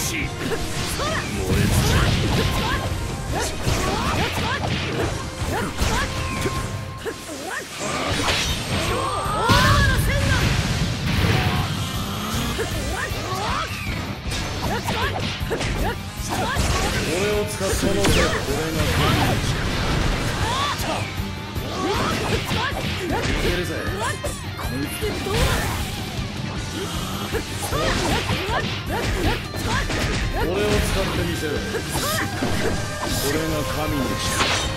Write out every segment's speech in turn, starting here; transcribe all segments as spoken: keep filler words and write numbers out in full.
し燃え俺を使ったのでこれが神の力いけるぜこいつどうだ俺を使ってみせろこれが神の力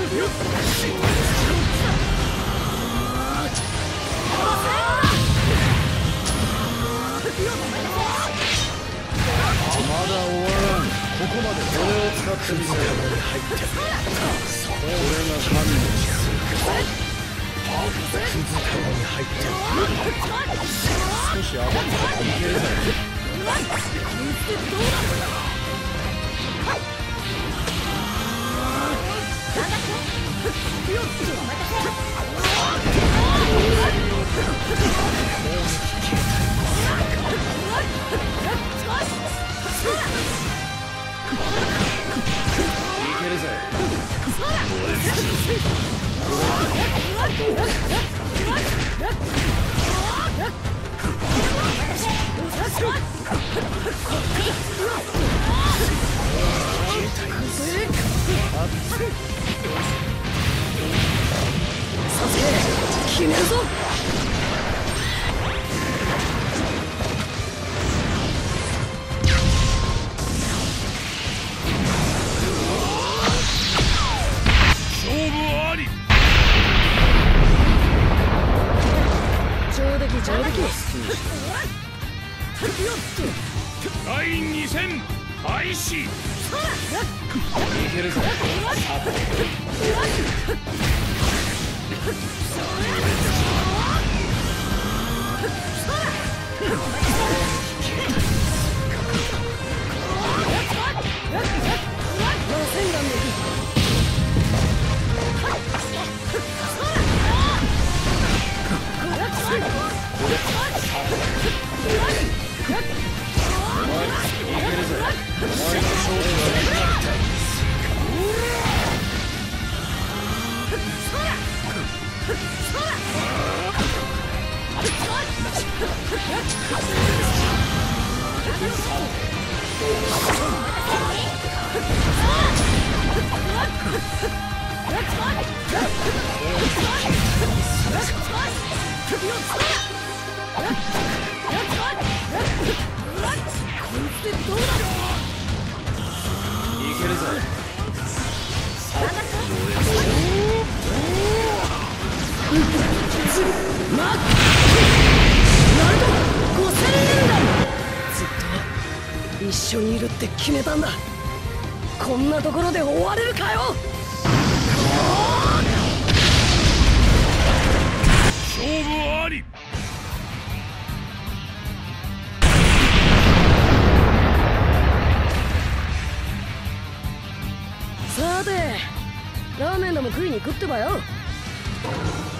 まだ終わらんここまで俺を使ってみせろこれが神の力クズカゴに入ってる少し上がったらいけるぜいけるぜさせ決めるぞ第二戦開始いけるぞ一緒にいるって決めたんだ。こんなところで終われるかよ。勝負あり。さてラーメンでも食いに行くってばよ。